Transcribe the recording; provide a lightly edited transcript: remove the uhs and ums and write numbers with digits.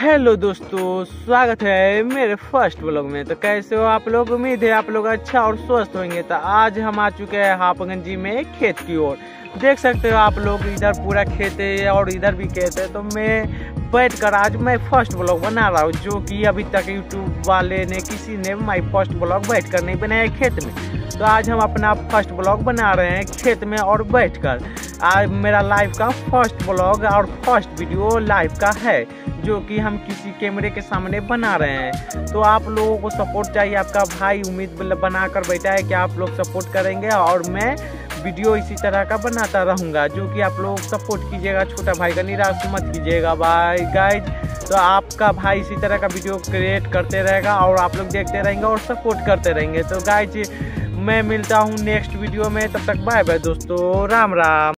Hello दोस्तों, स्वागत है मेरे फर्स्ट व्लॉग में। तो कैसे हो आप लोग? उम्मीद है आप लोग अच्छा और स्वस्थ होंगे। तो आज हम आ चुके हैं हापगंजी में खेत की ओर। देख सकते हो आप लोग, इधर पूरा खेत है और इधर भी खेत है। तो मैं बैठकर आज मैं फर्स्ट व्लॉग बना रहा हूँ, जो कि अभी तक यूट्यूब वाले ने किसी ने माई फर्स्ट व्लॉग बैठकर नहीं बनाया खेत में। तो आज हम अपना फर्स्ट व्लॉग बना रहे हैं खेत में और बैठकर। आज मेरा लाइव का फर्स्ट व्लॉग और फर्स्ट वीडियो लाइव का है, जो कि हम किसी कैमरे के सामने बना रहे हैं। तो आप लोगों को सपोर्ट चाहिए। आपका भाई उम्मीद बनाकर बैठा है कि आप लोग सपोर्ट करेंगे और मैं वीडियो इसी तरह का बनाता रहूँगा, जो कि आप लोग सपोर्ट कीजिएगा। छोटा भाई का निराश मत कीजिएगा भाई गाइज। तो आपका भाई इसी तरह का वीडियो क्रिएट करते रहेगा और आप लोग देखते रहेंगे और सपोर्ट करते रहेंगे। तो गाइज मैं मिलता हूँ नेक्स्ट वीडियो में, तब तक बाय बाय दोस्तों, राम राम।